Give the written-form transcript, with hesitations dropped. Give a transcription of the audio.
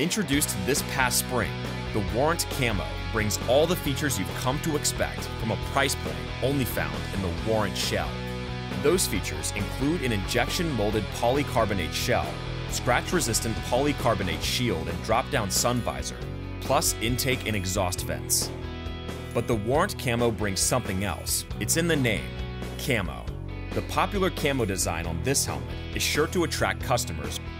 Introduced this past spring, the Warrant Camo brings all the features you've come to expect from a price point only found in the Warrant shell. Those features include an injection-molded polycarbonate shell, scratch-resistant polycarbonate shield and drop-down sun visor, plus intake and exhaust vents. But the Warrant Camo brings something else. It's in the name, camo. The popular camo design on this helmet is sure to attract customers